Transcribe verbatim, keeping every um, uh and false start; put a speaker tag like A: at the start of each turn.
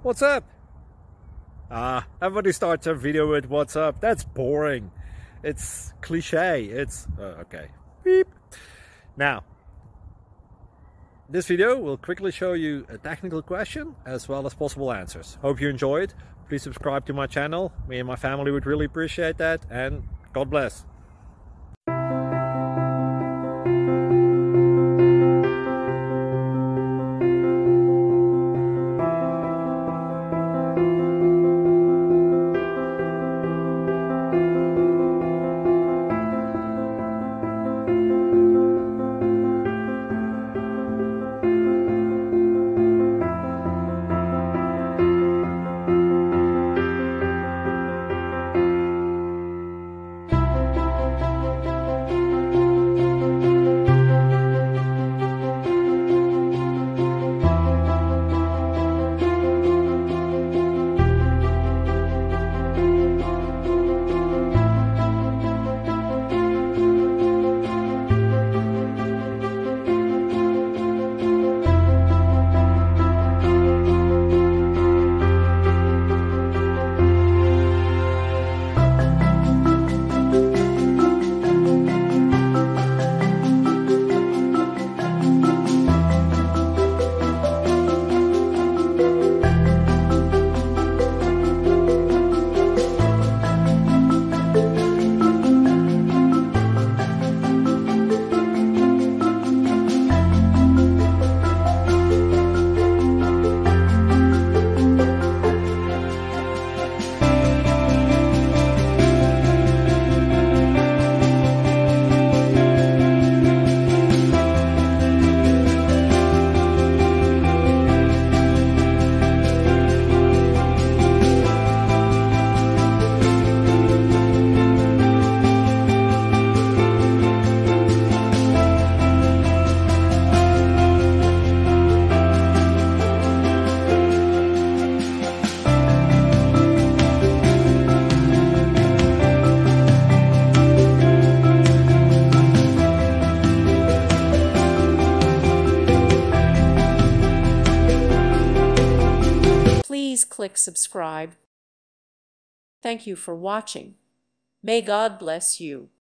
A: What's up? Ah, everybody starts their video with what's up. That's boring. It's cliche. It's uh, okay. Beep. Now, this video will quickly show you a technical question as well as possible answers. Hope you enjoy it. Please subscribe to my channel. Me and my family would really appreciate that, and God bless.
B: Please click subscribe. Thank you for watching. May God bless you.